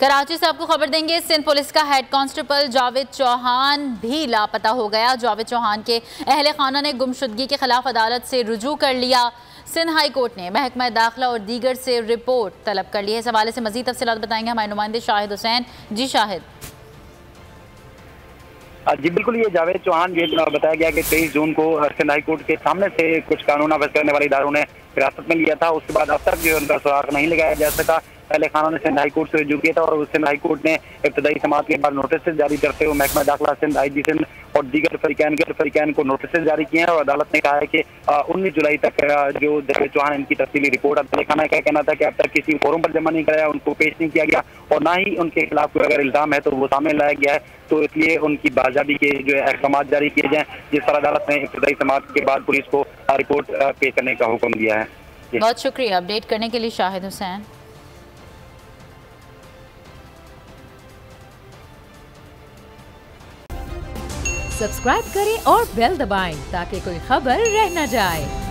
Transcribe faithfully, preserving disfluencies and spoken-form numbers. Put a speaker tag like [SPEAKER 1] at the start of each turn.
[SPEAKER 1] कराची से आपको खबर देंगे, सिंध पुलिस का हेड कांस्टेबल जावेद चौहान भी लापता हो गया। जावेद चौहान के अहले खाना ने गुमशुदगी के खिलाफ अदालत से रुजू कर लिया। सिंध हाई कोर्ट ने महकमा दाखिला और दीगर से रिपोर्ट तलब कर ली है। इस हवाले से मजीद तफसीलात बताएंगे हमारे नुमाइंदे शाहिद हुसैन। जी शाहिद।
[SPEAKER 2] जी बिल्कुल, ये जावेद चौहान ये बताया गया कि तेईस जून को सिंध हाई कोर्ट के सामने से कुछ कानून नाफिज करने वाले इदारों ने हिरासत में लिया था। उसके बाद अब तक जो उनका सुराग नहीं लगाया जा सका। पहले खाना ने सिंध हाई कोर्ट से रुजू किया था और सिंध हाई कोर्ट ने इब्तदाई समाअत के बाद नोटिस जारी करते हुए महकमा दाखिला सिंध, आई जी सिंध और दीगर फरीकैन गैर फरीकैन को नोटिस जारी किए हैं। और अदालत ने कहा है कि उन्नीस जुलाई तक जो जावेद चौहान इनकी तफसीली रिपोर्ट, अब खाना का कहना था कि अब तक किसी फोरम पर जमा नहीं कराया, उनको पेश नहीं किया गया और ना ही उनके खिलाफ कोई अगर इल्जाम है तो वो सामने लाया गया है। तो इसलिए उनकी बाजाबी के जो अहकाम जारी किए जाएं, जिस पर अदालत ने इब्तदाई समाअत के बाद पुलिस को रिपोर्ट पेश करने का हुक्म दिया है।
[SPEAKER 1] बहुत शुक्रिया अपडेट करने के लिए शाहिद हुसैन।
[SPEAKER 3] सब्सक्राइब करें और बेल दबाएं ताकि कोई खबर रह न जाए।